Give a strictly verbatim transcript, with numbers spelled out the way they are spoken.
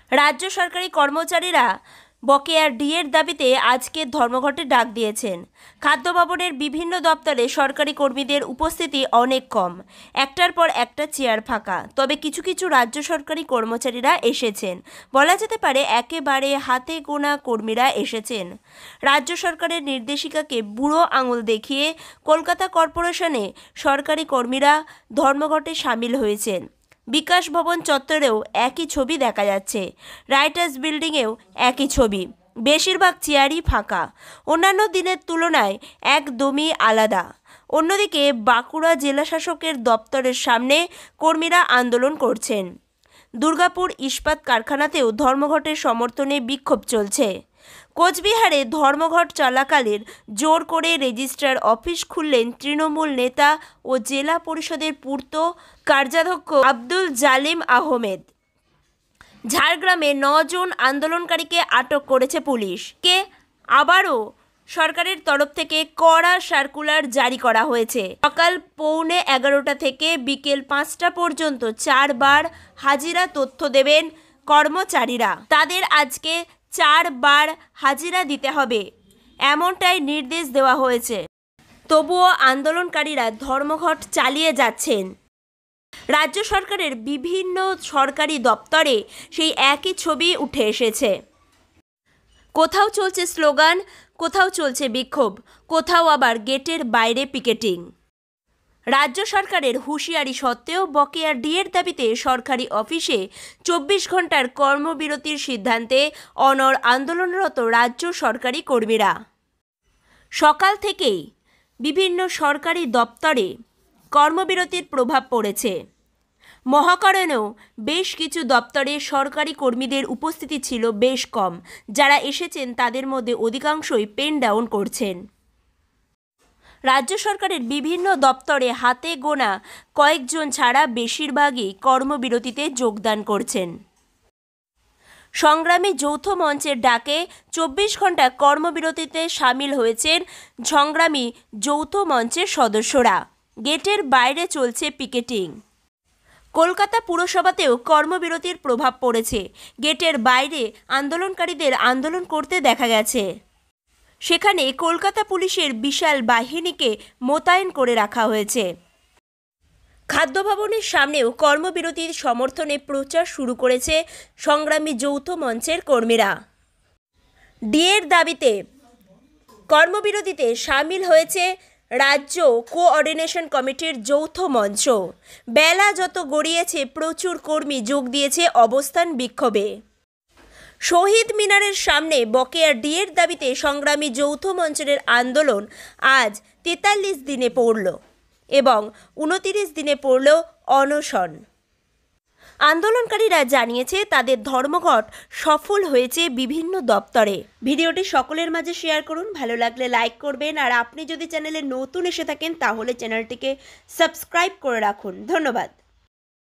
রাজ্য সরকারি কর্মচারীরা বকেয়া ডিএর দাবিতে আজকে ধর্মঘটে ডাক দিয়েছেন। খাদ্য ভবনের বিভিন্ন দপ্তরে সরকারি কর্মীদের উপস্থিতি অনেক কম, একটার পর একটা চেয়ার ফাঁকা। তবে কিছু কিছু রাজ্য সরকারি কর্মচারীরা এসেছেন, বলা যেতে পারে একেবারে হাতে গোনা কর্মীরা এসেছেন। রাজ্য সরকারের নির্দেশিকাকে বুড়ো আঙুল দেখিয়ে কলকাতা কর্পোরেশনে সরকারি কর্মীরা ধর্মঘটে সামিল হয়েছেন। বিকাশ ভবন চত্বরেও একই ছবি দেখা যাচ্ছে, রাইটার্স বিল্ডিংয়েও একই ছবি, বেশিরভাগ চেয়ারই ফাঁকা, অন্যান্য দিনের তুলনায় একদমই আলাদা। অন্যদিকে বাঁকুড়া জেলাশাসকের দপ্তরের সামনে কর্মীরা আন্দোলন করছেন। দুর্গাপুর ইস্পাত কারখানাতেও ধর্মঘটের সমর্থনে বিক্ষোভ চলছে। কোচবিহারে ধর্মঘট চলাকালীন জোর করে রেজিস্ট্রার অফিস খুললেন তৃণমূল নেতা ও জেলা পরিষদের পূর্ত কার্যাধ্যক্ষ আব্দুল জালিম আহমেদ। ঝাড়গ্রামে নজন আন্দোলনকারীকে আটক করেছে পুলিশ। কে আবারও সরকারের তরফ থেকে কড়া সার্কুলার জারি করা হয়েছে। সকাল পৌনে এগারোটা থেকে বিকেল পাঁচটা পর্যন্ত চারবার হাজিরা তথ্য দেবেন কর্মচারীরা। তাদের আজকে চারবার হাজিরা দিতে হবে, এমনটাই নির্দেশ দেওয়া হয়েছে। তবুও আন্দোলনকারীরা ধর্মঘট চালিয়ে যাচ্ছেন। রাজ্য সরকারের বিভিন্ন সরকারি দপ্তরে সেই একই ছবি উঠে এসেছে। কোথাও চলছে স্লোগান, কোথাও চলছে বিক্ষোভ, কোথাও আবার গেটের বাইরে পিকেটিং। রাজ্য সরকারের হুঁশিয়ারি সত্ত্বেও বকেয়া ডিএর দাবিতে সরকারি অফিসে চব্বিশ ঘন্টার কর্মবিরতির সিদ্ধান্তে অনড় আন্দোলনরত রাজ্য সরকারি কর্মীরা। সকাল থেকেই বিভিন্ন সরকারি দপ্তরে কর্মবিরতির প্রভাব পড়েছে। মহাকরণেও বেশ কিছু দপ্তরে সরকারি কর্মীদের উপস্থিতি ছিল বেশ কম। যারা এসেছেন তাদের মধ্যে অধিকাংশই পেন ডাউন করছেন। রাজ্য সরকারের বিভিন্ন দপ্তরে হাতে গোনা কয়েকজন ছাড়া বেশিরভাগই কর্মবিরতিতে যোগদান করছেন। সংগ্রামী যৌথ মঞ্চের ডাকে চব্বিশ ঘন্টা কর্মবিরতিতে সামিল হয়েছেন সংগ্রামী যৌথ মঞ্চের সদস্যরা। গেটের বাইরে চলছে পিকেটিং। কলকাতা পুরসভাতেও কর্মবিরতির প্রভাব পড়েছে। গেটের বাইরে আন্দোলনকারীদের আন্দোলন করতে দেখা গেছে। সেখানে কলকাতা পুলিশের বিশাল বাহিনীকে মোতায়েন করে রাখা হয়েছে। খাদ্য ভবনের সামনেও কর্মবিরতির সমর্থনে প্রচার শুরু করেছে সংগ্রামী যৌথ মঞ্চের কর্মীরা। ডিএর দাবিতে কর্মবিরতিতে সামিল হয়েছে রাজ্য কোঅর্ডিনেশন কমিটির যৌথ মঞ্চ। বেলা যত গড়িয়েছে প্রচুর কর্মী যোগ দিয়েছে অবস্থান বিক্ষোভে। শহীদ মিনারের সামনে বকেয়া ডিএর দাবিতে সংগ্রামী যৌথ মঞ্চের আন্দোলন আজ তেতাল্লিশ দিনে পড়ল এবং উনতিরিশ দিনে পড়ল অনশন। আন্দোলনকারীরা জানিয়েছে তাদের ধর্মঘট সফল হয়েছে বিভিন্ন দপ্তরে। ভিডিওটি সকলের মাঝে শেয়ার করুন, ভালো লাগলে লাইক করবেন, আর আপনি যদি চ্যানেলে নতুন এসে থাকেন তাহলে চ্যানেলটিকে সাবস্ক্রাইব করে রাখুন। ধন্যবাদ।